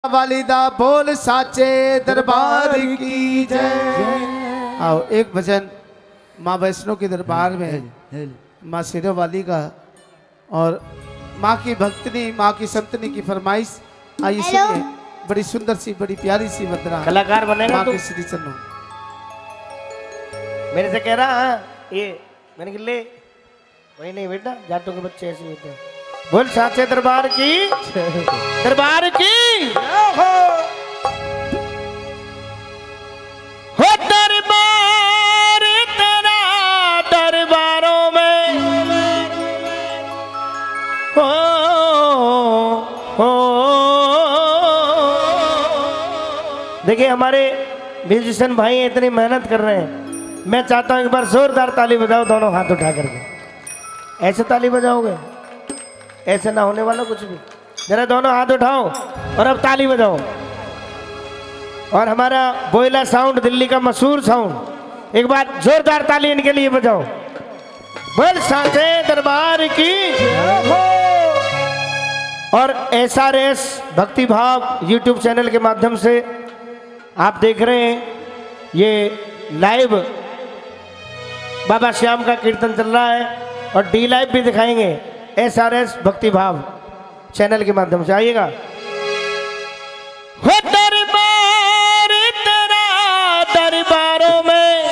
वालिदा बोल साचे दरबार की जय। आओ एक भजन माँ वैष्णो के दरबार में माँ शेरों वाली का और माँ की भक्तनी माँ की संतनी की फरमाइश। आइए सुनिए, बड़ी सुंदर सी बड़ी प्यारी सी वंदना कलाकार बनेगा माँ तू? के श्री चरणों। मेरे से कह रहा ये मैंने कहा ले वही नहीं बेटा, जाटों के बच्चे ऐसे होते हैं। बोल साचे दरबार की दरबार की हो दरबार तेरा दरबारों में हो। देखिए हमारे म्यूजिशियन भाई इतनी मेहनत कर रहे हैं, मैं चाहता हूं एक बार जोरदार ताली बजाओ दोनों हाथ उठा करके। ऐसे ताली बजाओगे? ऐसे ना होने वाला कुछ भी। जरा दोनों हाथ उठाओ और अब ताली बजाओ। और हमारा बोयला साउंड दिल्ली का मशहूर साउंड, एक बार जोरदार ताली इनके लिए बजाओ। बोल साचे दरबार की। और SRS भक्ति भाव यूट्यूब चैनल के माध्यम से आप देख रहे हैं, ये लाइव बाबा श्याम का कीर्तन चल रहा है और D लाइव भी दिखाएंगे SRS भक्ति भाव चैनल के माध्यम से। आइएगा। हो दरबार तेरा दरबारों में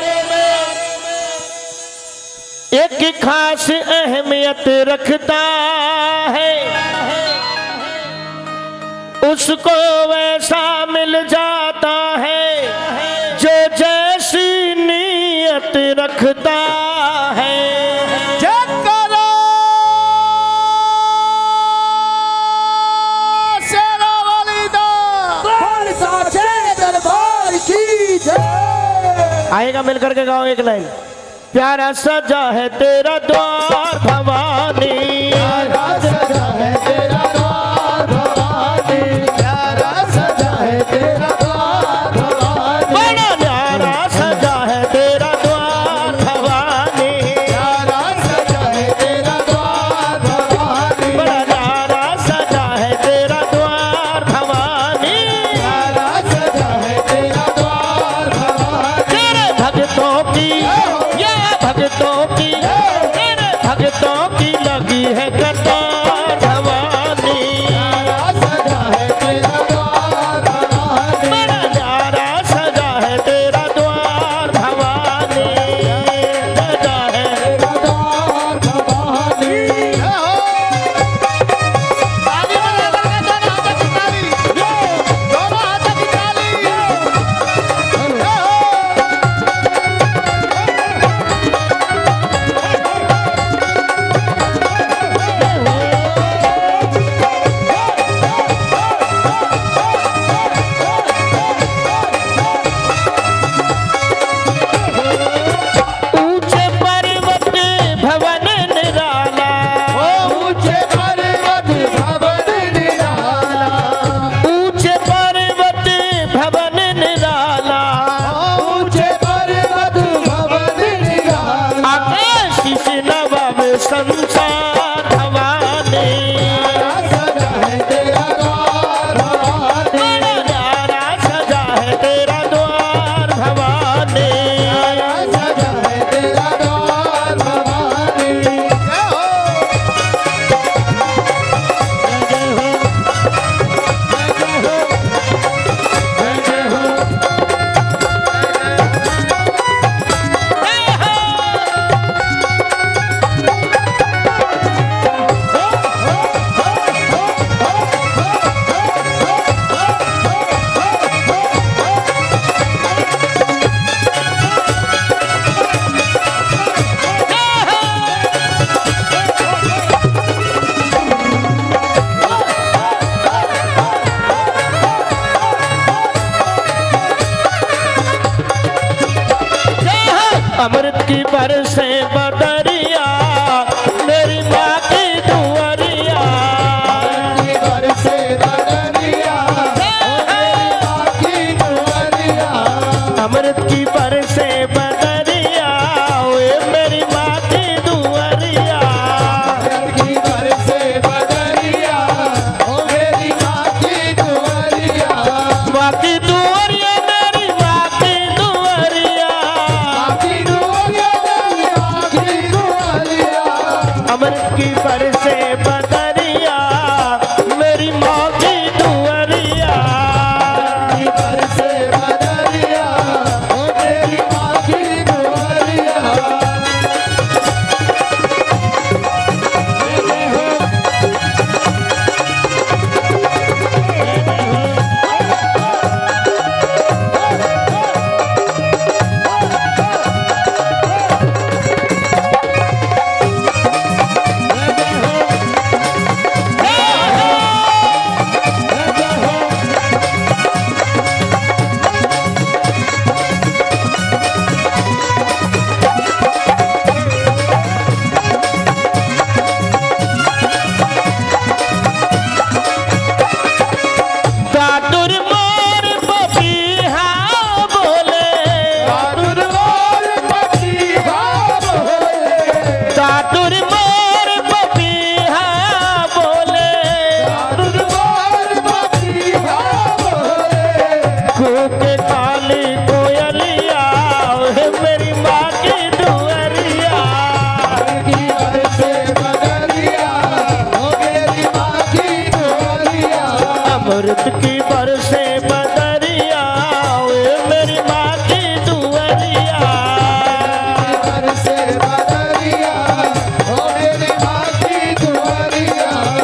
एक खास अहमियत रखता है, उसको वैसा मिल जाता है जो जैसी नीयत रखता है। आएगा मिलकर के गाओ एक लाइन। प्यारा सजा है तेरा द्वार भवानी, प्यारा सजा है तेरा द्वार भवानी, प्यारा सजा है तेरा द्वार भवानी, बड़ा प्यारा सजा है तेरा द्वार भवानी, प्यारा सजा है तेरा द्वार भवानी, बड़ा प्यारा सजा है तेरा द्वार भवानी, प्यारा सजा है तेरा द्वार भवानी। तेरे भक्तों की या भक्तों की, तेरे भक्तों की लगी है कतार भवानी, प्यारा सजा है तेरा द्वार भवानी, बड़ा प्यारा सजा है तेरा द्वार भवानी, सजा है तेरा द्वार भवानी। ताली बजा करके दोनों हाथों की ताली, दोनों ऊंचे पर्वत भवन निराला, ऊंचे पर्वत भवन निराला, ऊंचे पर्वत भवन निराला, ऊंचे पर्वत भवन निराला, आकाश नवाब संसार भवानी, सजा है तेरा द्वार भवानी, बड़ा प्यारा सजा है तेरा द्वार भवानी। सजा है तेरा द्वार भवानी। जय हो अमृत की बरसे बदरिया, मेरी माँ की दुआरिया, बरसे बदरिया, की दुआरिया, अमृत की बरसे बदरिया, ओए मेरी माँ की दुआरिया, की बरसे बदरिया, ओ मेरी माँ की दुआरिया। बरसे बदरिया ओए मेरी माँ की दुआरिया बरसे बदरिया ओ मेरी माँ की दुआरिया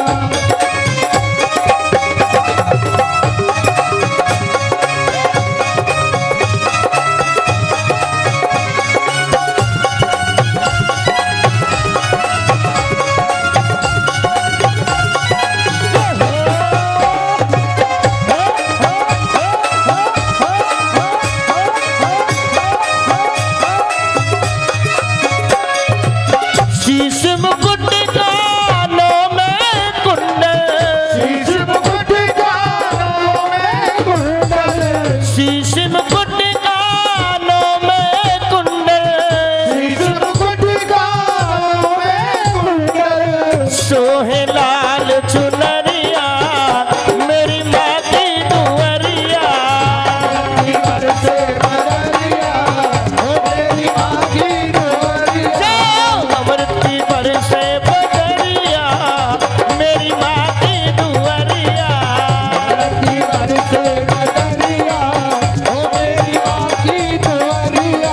शीश मुकुट कानों में कुंडल शीश मुकुट कानों में कुंडल शीश मुकुट कानों में कुंडल शीश मुकुट कानों में कुंडल सोहे लाल चुनरिया मेरी माँ की दुआरिया बरसे बदरिया ओ मेरी माँ की दुआरिया अमृति बरसे बदरिया मेरी माँ की दुआरिया बरसे बदरिया ओ मेरी माँ की दुआरिया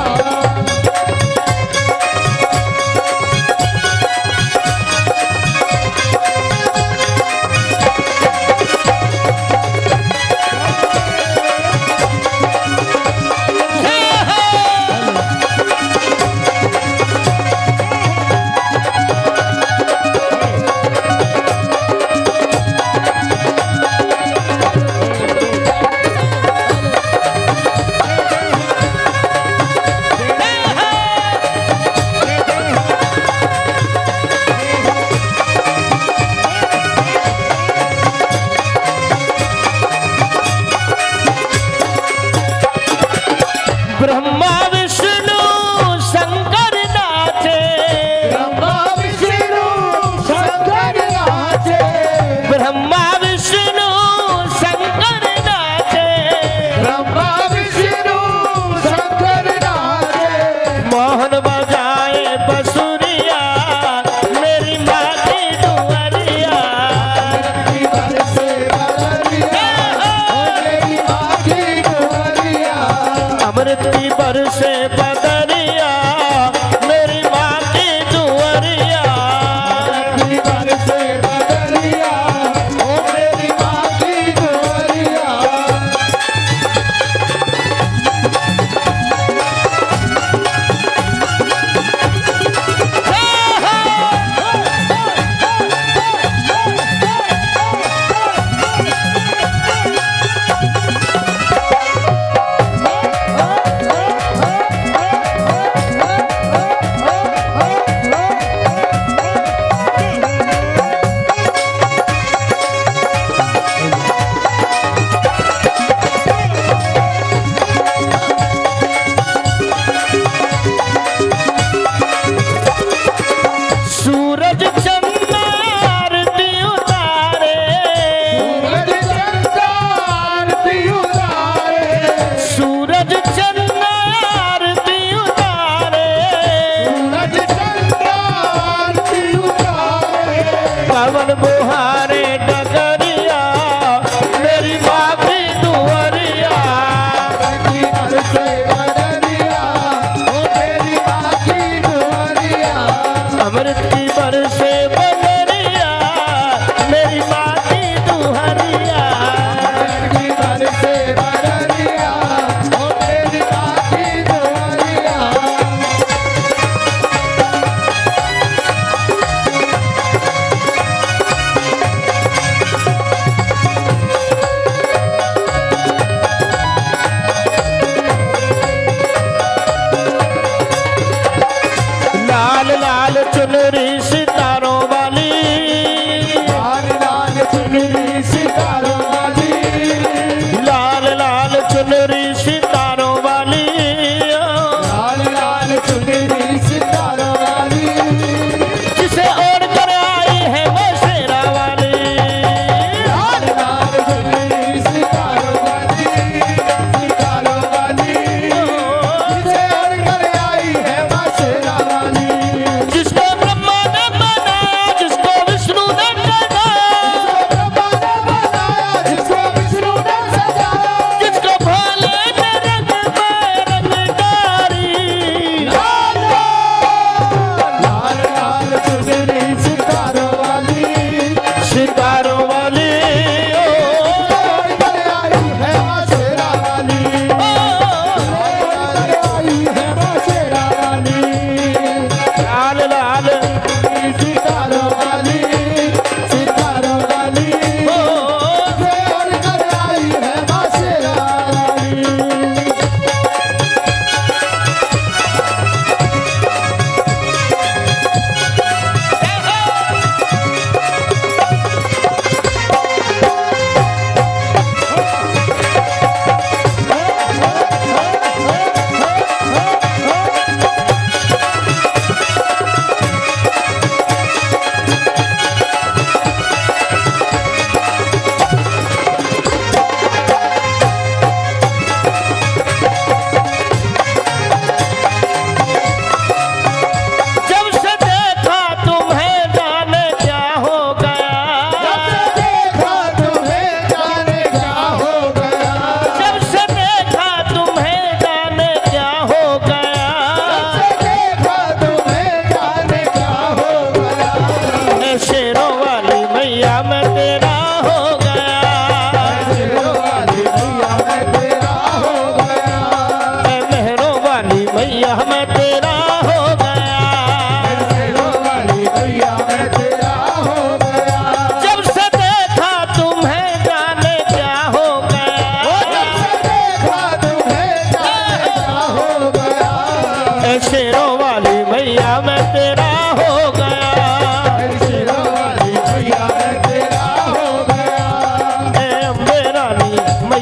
ब्रह्मा विष्णु शंकर नाचे ब्रह्मा विष्णु शंकर नाचे ब्रह्मा विष्णु शंकर नाचे ब्रह्मा विष्णु शंकर नाचे मोहन बजाए बसुरिया मेरी माँ की दुआरिया बरसे बदरिया ओ मेरी माँ की दुआरिया अमृति बरसे बदरिया मेरी माँ की दुआरिया बरसे बदरिया ओ मेरी माँ की दुआरिया सूरज चंद्र आरती उतारे सूरज चंद्र आरती उतारे सूरज चंद्र आरती उतारे सूरज चंद्र आरती उतारे पवन बुहारे डगरिया मेरी माँ की दुआरिया बरसे बदरिया ओ मेरी माँ की दुआरिया अमृति बरसे बदरिया मेरी माँ की दुआरिया बरसे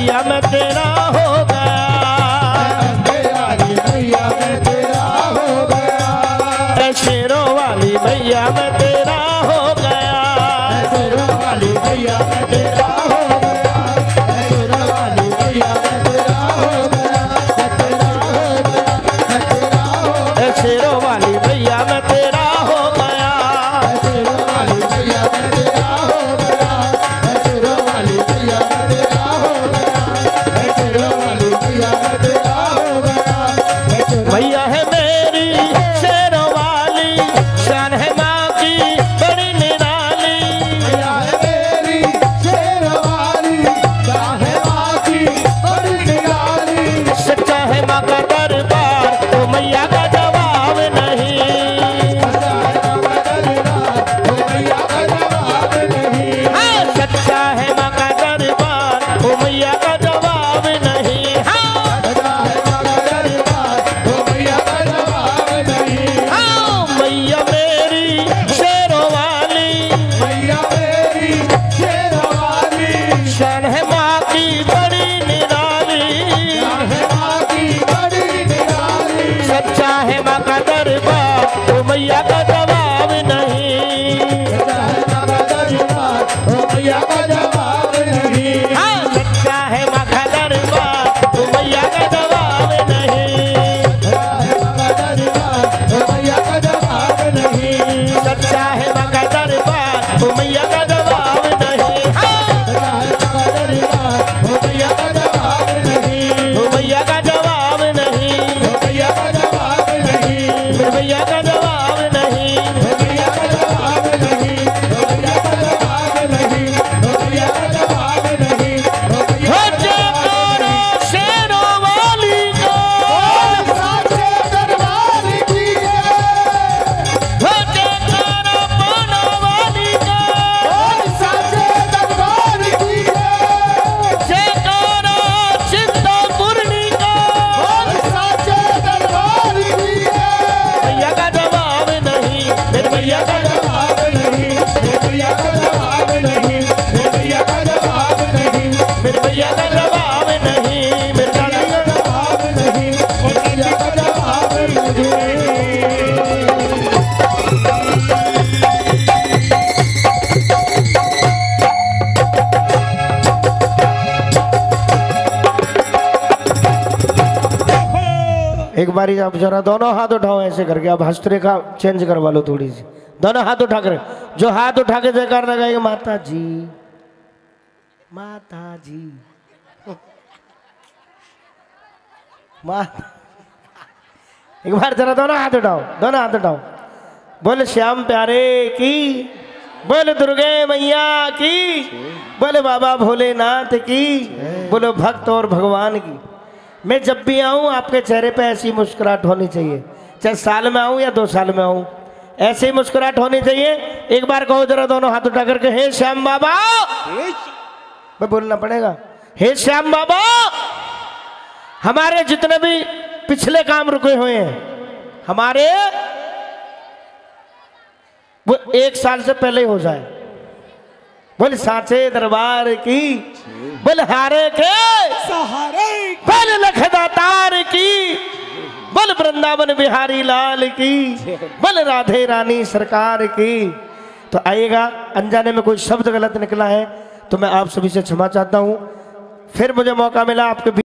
मैया मैं तेरा हो गया, वाली मैया मैं तेरा हो गया, शेरों वाली मैया मैं तेरा हो गया, शेरों वाली मैया मैं तेरा हो गया, शेरों वाली मैया मैं तेरा हो गया, मैं तेरा हो गया, मैं तेरा हो गया, शेरों वाली मैया मैं तेरा हो गया, शेरों वाली मैया मैं तेरा हो गया, शेरों वाली मैया मैं तेरा हो गया, शेरों वाली मैया मैं तेरा हो गया। मैया है मेरी शेरों वाली, शान है माँ की बड़ी निराली, मैया है मेरी शेरों वाली, शान है माँ की बड़ी निराली, सच्चा है माँ का दरबार तो मैया का जवाब नहीं, हाँ सच्चा है माँ का दरबार तो मैया का जवाब नहीं, हाँ हाँ मैया मेरी शेरों वाली, शान है माँ की बड़ी निराली, सच्चा है माँ का दरबार तो मैया का जवाब नहीं, हाँ सच्चा है माँ का दरबार तो मैया का जवाब नहीं, सच्चा है माँ का दरबार तो मैया का जवाब नहीं, हाँ तो मैया का जवाब नहीं, मैया का जवाब नहीं, हो जयकारा शेरों वाली का, हो जयकारा पाना वाली का, जयकारा चिंतापुरनी का, मैया का जवाब नहीं, मेरे मैया का जवाब नहीं, मेरे मैया का जवाब नहीं, मेरे दादी का जवाब नहीं, एक बारी आप जरा दोनों हाथ उठाओ ऐसे करके, आप हस्तरेखा चेंज करवा लो थोड़ी सी, दोनों हाथ उठा कर, जो हाथ उठा के जयकार लगाएंगे माता जी, माता जी, माता, एक बार जरा दोनों हाथ उठाओ, दोनों हाथ उठाओ, बोले श्याम प्यारे की, बोले दुर्गे मैया की, बोले बाबा भोलेनाथ की, बोले भक्त और भगवान की। मैं जब भी आऊँ आपके चेहरे पे ऐसी मुस्कुराहट होनी चाहिए, चाहे साल में आऊँ या 2 साल में आऊँ, ऐसे ही मुस्कुराहट होनी चाहिए। एक बार कहो जरा दोनों हाथ उठा करके, हे श्याम बाबा, मैं बोलना पड़ेगा, हे श्याम बाबा, हमारे जितने भी पिछले काम रुके हुए हैं हमारे, वो 1 साल से पहले हो जाए। बोले सांचे दरबार की, बोले हारे के सहारे, बोले लखदातार की, बोले वृंदावन बिहारी लाल की, बोले राधे रानी सरकार की। तो आइएगा, अनजाने में कोई शब्द गलत निकला है तो मैं आप सभी से क्षमा चाहता हूँ। फिर मुझे मौका मिला आपके